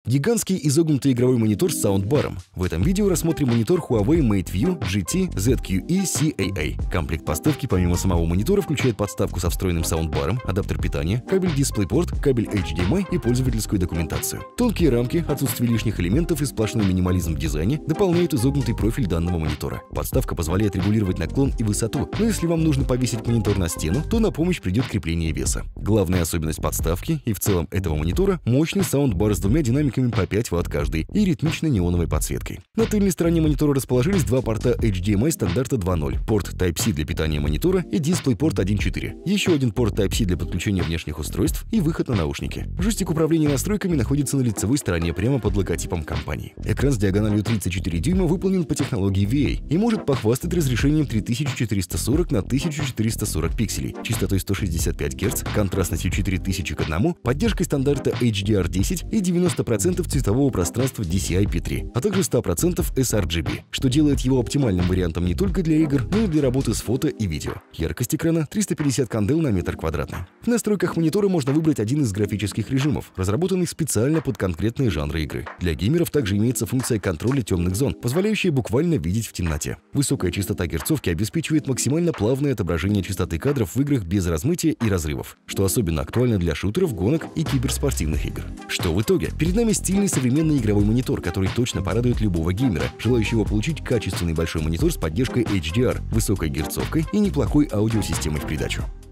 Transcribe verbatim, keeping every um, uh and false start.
Гигантский изогнутый игровой монитор с саундбаром. В этом видео рассмотрим монитор Huawei MateView джи ти зет кью и си эй эй. Комплект поставки помимо самого монитора включает подставку со встроенным саундбаром, адаптер питания, кабель DisplayPort, кабель эйч ди эм ай и пользовательскую документацию. Тонкие рамки, отсутствие лишних элементов и сплошной минимализм в дизайне дополняют изогнутый профиль данного монитора. Подставка позволяет регулировать наклон и высоту, но если вам нужно повесить монитор на стену, то на помощь придет крепление веса. Главная особенность подставки и в целом этого монитора – мощный саундбар с двумя динамиками по пять ватт каждый и ритмичной неоновой подсветкой. На тыльной стороне монитора расположились два порта эйч ди эм ай стандарта два ноль, порт Type-C для питания монитора и DisplayPort один четыре, еще один порт Type-C для подключения внешних устройств и выход на наушники. Джойстик управления настройками находится на лицевой стороне прямо под логотипом компании. Экран с диагональю тридцать четыре дюйма выполнен по технологии ви эй и может похвастать разрешением три тысячи четыреста сорок на тысячу четыреста сорок пикселей, частотой сто шестьдесят пять герц, контрастностью четыре тысячи к одному, поддержкой стандарта эйч ди ар десять и девяносто процентов цветового пространства ди си ай пи три, а также сто процентов эс ар джи би, что делает его оптимальным вариантом не только для игр, но и для работы с фото и видео. Яркость экрана триста пятьдесят кандел на метр квадратный. В настройках монитора можно выбрать один из графических режимов, разработанных специально под конкретные жанры игры. Для геймеров также имеется функция контроля темных зон, позволяющая буквально видеть в темноте. Высокая частота герцовки обеспечивает максимально плавное отображение частоты кадров в играх без размытия и разрывов, что особенно актуально для шутеров, гонок и киберспортивных игр. Что в итоге? Перед нами стильный современный игровой монитор, который точно порадует любого геймера, желающего получить качественный большой монитор с поддержкой эйч ди ар, высокой герцовкой и неплохой аудиосистемой в придачу.